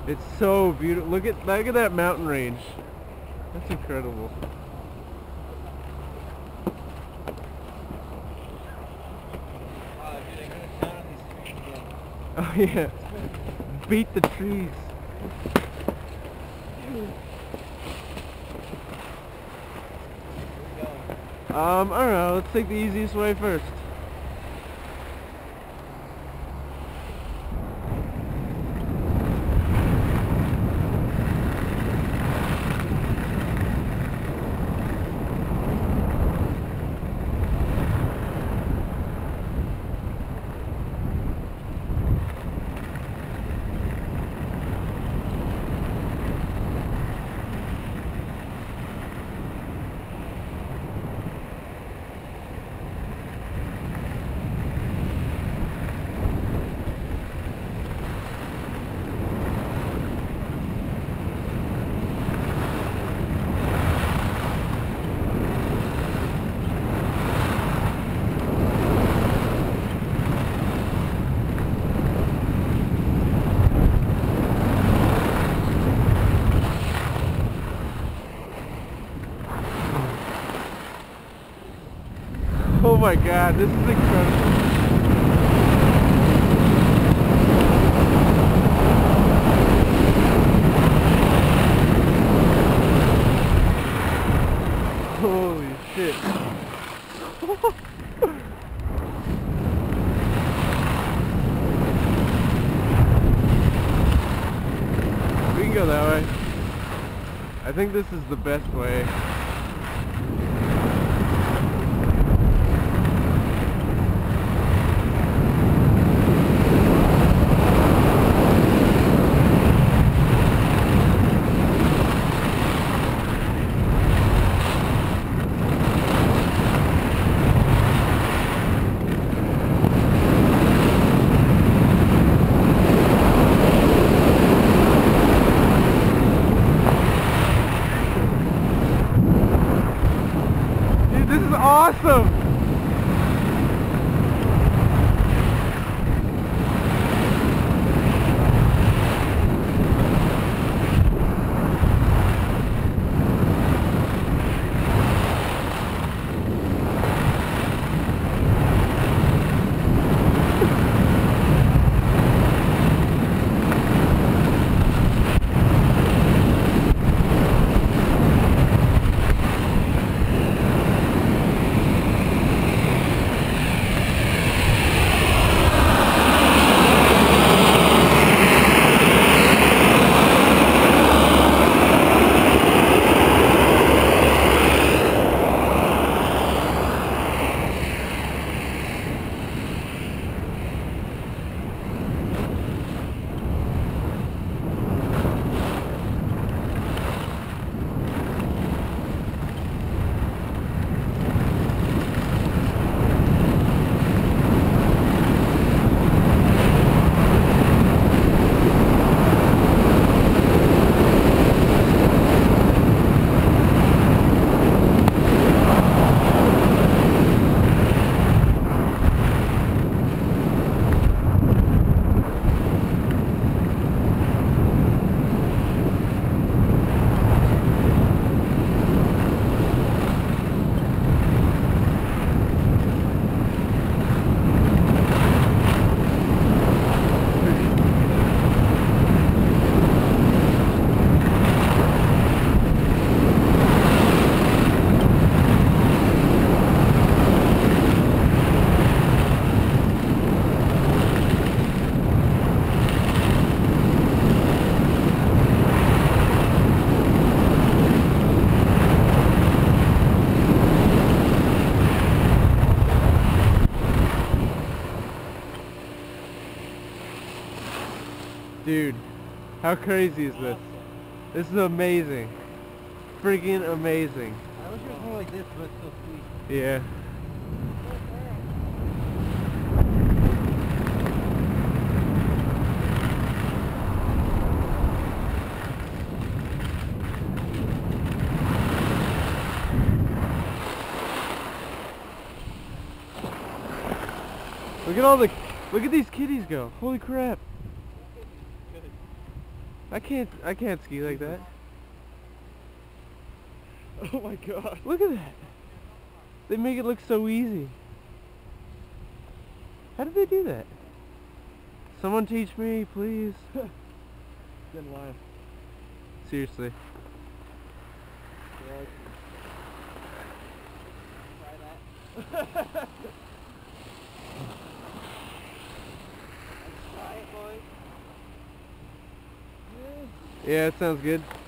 It's so beautiful. Look at that mountain range. That's incredible. Oh yeah. Beat the trees. I don't know. Let's take the easiest way first. Oh my god, this is incredible. Holy shit. We can go that way. I think this is the best way. This is awesome! Dude, how crazy is this? This is amazing. Freaking amazing. I wish it was more like this, but it's so sweet. Yeah. Look at these kitties go. Holy crap. I can't ski like that. Oh my god. Look at that. They make it look so easy. How did they do that? Someone teach me, please. Then why? Seriously. Try that. Let's try it, boys. Yeah, it sounds good.